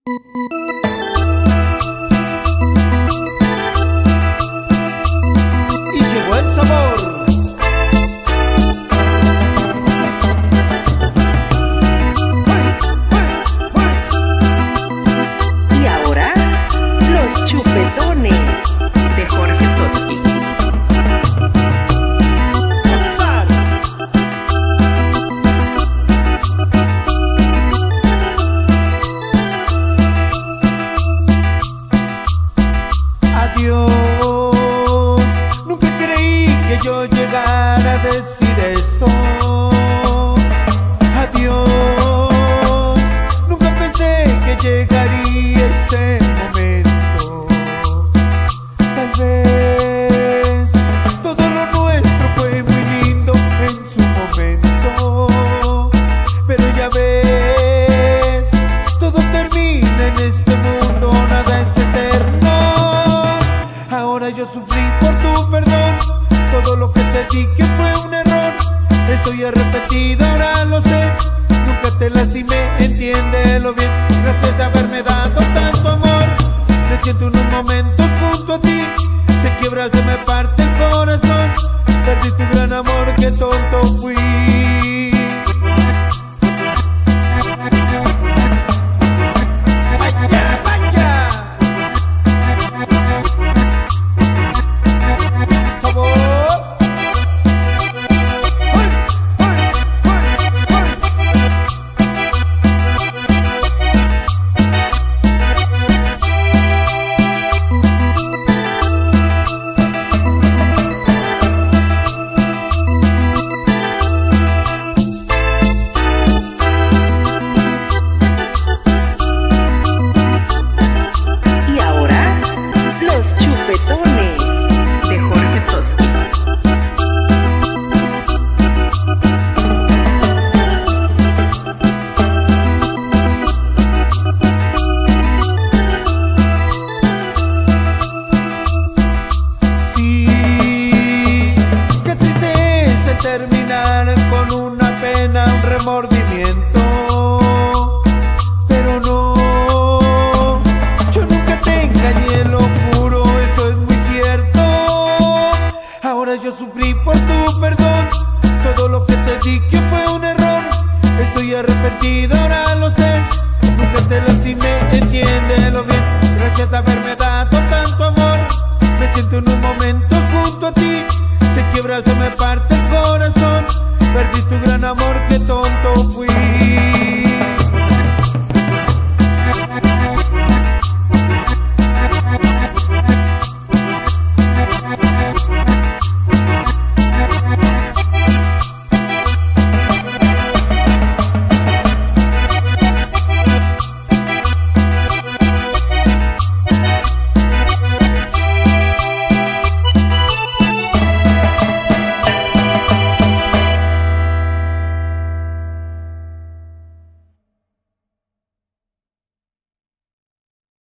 Y llegó el sabor. Y ahora, los chupetones de Jorge Toski. Adiós, nunca creí que yo llegara a decir esto. Adiós, nunca pensé que llegaría este momento. Tal vez todo lo nuestro fue muy lindo en su momento, pero ya ves, todo termina en este mundo, nada es eterno. Ahora yo sufrí por tu perdón, todo lo que te dije fue un error. Estoy arrepentido, ahora lo sé. Nunca te lastimé, entiéndelo bien. Gracias de haberme dado tanto amor. Me siento en un momento junto a ti. Se quiebra, se me parte el corazón. Perdí tu gran amor, qué tonto fui. Terminar con una pena, un remordimiento, pero no, yo nunca te engañé, lo juro, eso es muy cierto. Ahora yo sufrí por tu perdón, todo lo que te dije fue un error. Estoy arrepentido, ahora lo sé. Nunca te lastimé, entiéndelo bien. Gracias a haber